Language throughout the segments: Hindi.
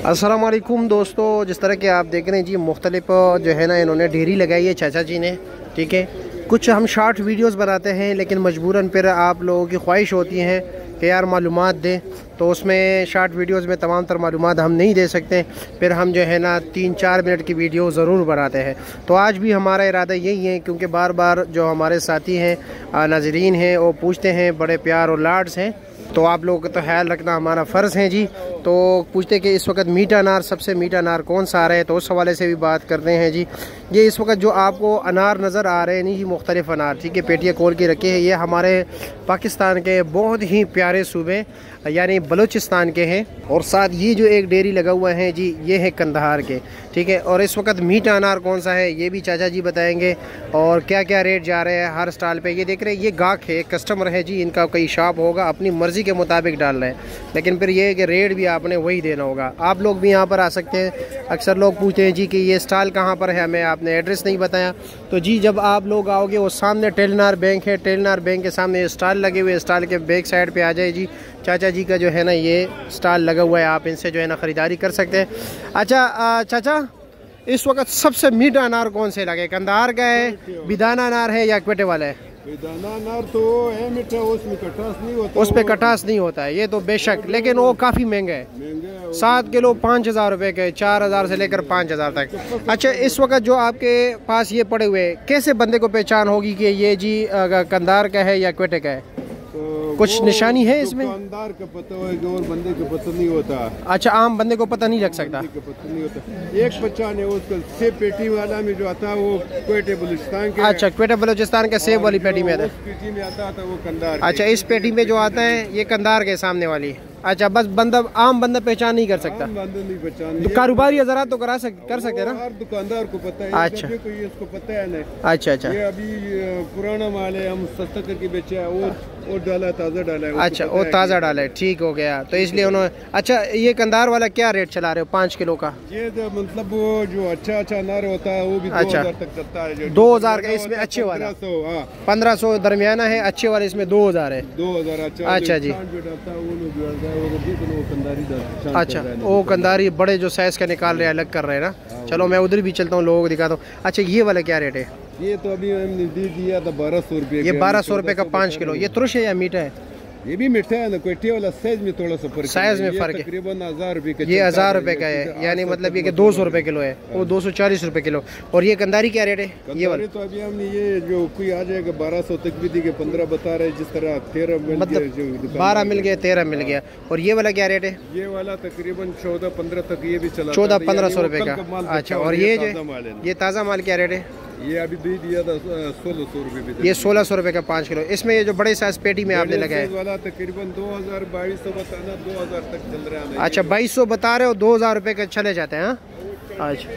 अस्सलाम वालेकुम दोस्तों, जिस तरह के आप देख रहे हैं जी मुख्तलिफ जो है ना इन्होंने डेयरी लगाई है चाचा जी ने। ठीक है, कुछ हम शॉर्ट वीडियोस बनाते हैं लेकिन मजबूरन फिर आप लोगों की ख्वाहिश होती है कि यार मालूमात दें, तो उसमें शॉर्ट वीडियोस में तमाम तर मालूमात हम नहीं दे सकते, फिर हम जो है ना 3-4 मिनट की वीडियो ज़रूर बनाते हैं। तो आज भी हमारा इरादा यही है, क्योंकि बार बार जो हमारे साथी हैं नाजरीन हैं वो पूछते हैं, बड़े प्यार और लाड हैं, तो आप लोगों का तो ख्याल रखना हमारा फ़र्ज़ है जी। तो पूछते कि इस वक्त मीठा अनार, सबसे मीठा अनार कौन सा आ रहा है, तो उस हवाले से भी बात करते हैं जी। ये इस वक्त जो आपको अनार नज़र आ रहे हैं नहीं जी, मुख्तलिफ अनार, ठीक है, पेटियाँ खोल के रखे हैं। ये हमारे पाकिस्तान के बहुत ही प्यारे सूबे यानी बलूचिस्तान के हैं, और साथ ये जो एक डेयरी लगा हुआ है जी, ये है कंदहार के। ठीक है, और इस वक्त मीठा अनार कौन सा है ये भी चाचा जी बताएंगे, और क्या क्या रेट जा रहे हैं हर स्टॉल पे। ये देख रहे हैं, ये गाहक है, कस्टमर है जी, इनका कोई शॉप होगा, अपनी मर्ज़ी के मुताबिक डाल रहे हैं, लेकिन फिर ये है कि रेट भी आपने वही देना होगा। आप लोग भी यहाँ पर आ सकते हैं। अक्सर लोग पूछते हैं जी कि ये स्टॉल कहाँ पर है, हमें आपने एड्रेस नहीं बताया। तो जी जब आप लोग आओगे, वो सामने टेलनार बैंक है, टेलनार बैंक के सामने स्टॉल लगे हुए, स्टॉल के बैक साइड पे आ जाए जी, चाचा जी का जो है ना ये स्टॉल लगा हुआ है, आप इनसे जो है ना ख़रीदारी कर सकते हैं। अच्छा चाचा, इस वक्त सबसे मीठा अनार कौन से लगे, कंदहार का है, बिदाना अनार है या क्वेटे वाला है? बिदाना अनार तो है मीठा, उसमें खटास नहीं होता, उस पर खटास नहीं होता है, ये तो बेशक, लेकिन वो काफ़ी महंगा है। 7 किलो 5,000 रुपये के, 4,000 से लेकर 5,000 तक। अच्छा, इस वक्त जो आपके पास ये पड़े हुए, कैसे बंदे को पहचान होगी कि ये जी कंदहार का है या क्वेटे का है? कुछ निशानी है इसमें? दुकानदार का पता होगा और बंदे का पता नहीं होता। अच्छा, आम बंदे को पता नहीं लग सकता? पता नहीं होता। एक पहचान है उसका, सेब पेटी वाला में जो आता है वो क्वेटे बलूचिस्तान के। अच्छा, क्वेटे बलूचिस्तान के सेब वाली पेटी में आता है। पेटी में आता था वो कंदहार। अच्छा, इस पेटी में जो आता है ये कंदहार के सामने वाली। अच्छा, बस बंदा, आम बंदा पहचान नहीं कर सकता? नहीं पहचान। कारोबारी हज़रात तो कर सकते हैं ना? हर दुकानदार को पता है। अच्छा, इसको पता है नहीं। अच्छा अच्छा, ये अभी पुराना माल है, हम सस्ता करके बेचा है, वो डाला, ताज़ा डाला है। अच्छा, वो ताज़ा डाला है, ठीक हो गया। तो इसलिए उन्होंने, अच्छा ये कंदहार वाला क्या रेट चला रहे हो 5 किलो का? ये मतलब वो जो अच्छा अनार होता है वो भी 2000 तक चलता है। 2000 का इसमें अच्छे वाला? 1500 दरमियाना है, अच्छे वाले इसमें 2000 है। 2000 अच्छा जी। अच्छा, वो कंदारी बड़े जो साइज का निकाल रहे हैं, अलग कर रहे हैं ना। चलो मैं उधर भी चलता हूँ, लोगों को दिखाता हूँ। अच्छा, ये वाला क्या रेट है? ये तो अभी हमने दे दिया था 1200 रुपये। ये 1200 रुपये का 5 किलो। ये तुरश है या मीठा है? ये भी मीठा है ना, क्वेटे वाला साइज में थोड़ा सा फर्क, साइज में फर्क है। तकरीबन 1000 रुपये का। ये 1000 रुपये का है, यानी मतलब ये कि 200 रुपये किलो है, वो 240 रुपये किलो। और ये कंदारी क्या रेट है? ये वाला तो अभी हमने ये जो कोई आ जाएगा 1200 तक भी दी के 15 बता रहे, जिस तरह 13 मतलब 12 मिल गया, 13 मिल गया। और ये वाला क्या रेट है? ये वाला तकरीबन 14-15 तक ये भी चला, 1400-1500 रुपये का। अच्छा, और ये ताज़ा माल क्या रेट है? ये अभी दे दिया था 1600 रुपये। ये 1600 रुपये का 5 किलो। इसमें ये जो बड़े साइज पेटी में आपने लगाया वाला तकरीबन 2200 बताना, 2000 तक चल रहा है। अच्छा, 2200 बता रहे हो, 2000 रुपये के चले जाते हैं। अच्छा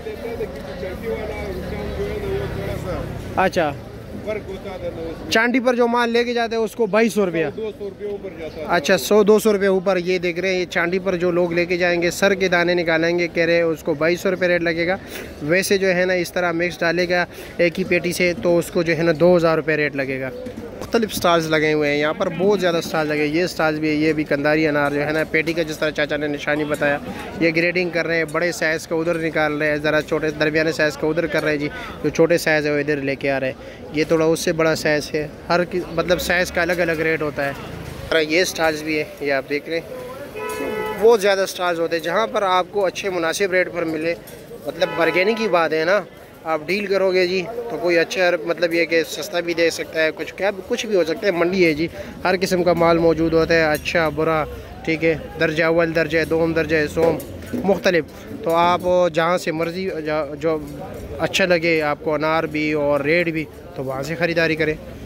अच्छा, चांदी पर जो माल लेके जाते हैं उसको 2200 रुपया, 200 रुपये ऊपर जाता है। अच्छा, 100-200 रुपये ऊपर। ये देख रहे हैं, ये चांदी पर जो लोग लेके जाएंगे, सर के दाने निकालेंगे, कह रहे हैं उसको 2200 रुपये रेट लगेगा। वैसे जो है ना इस तरह मिक्स डालेगा एक ही पेटी से, तो उसको जो है ना 2000 रुपये रेट लगेगा। मुख्तलिफ स्टाल्स लगे हुए हैं यहाँ पर, बहुत ज़्यादा स्टाल लगे। ये स्टाल्स भी है, ये भी कंदारी अनार जो है ना पेटी का, जिस तरह चाचा ने निशानी बताया, ये ग्रेडिंग कर रहे हैं। बड़े साइज़ का उधर निकाल रहे हैं, ज़रा छोटे दरमियाने साइज़ का उधर कर रहे हैं जी। जो छोटे साइज़ है वो इधर लेके आ रहे हैं। ये थोड़ा उससे बड़ा साइज़ है, हर मतलब साइज़ का अलग अलग रेट होता है। ये स्टाल्स भी है, ये आप देख रहे हैं, बहुत ज़्यादा स्टाल्स होते हैं जहाँ पर आपको अच्छे मुनासिब रेट पर मिले। मतलब बारगेनिंग की बात है ना, आप डील करोगे जी तो कोई अच्छा, मतलब ये कि सस्ता भी दे सकता है, कुछ भी हो सकता है। मंडी है जी, हर किस्म का माल मौजूद होता है, अच्छा बुरा, ठीक है, दर्जा अव्वल, दर्जा दोम, दर्जा सोम, मुख्तलिफ। तो आप जहाँ से मर्ज़ी जो अच्छा लगे आपको, अनार भी और रेट भी, तो वहाँ से ख़रीदारी करें।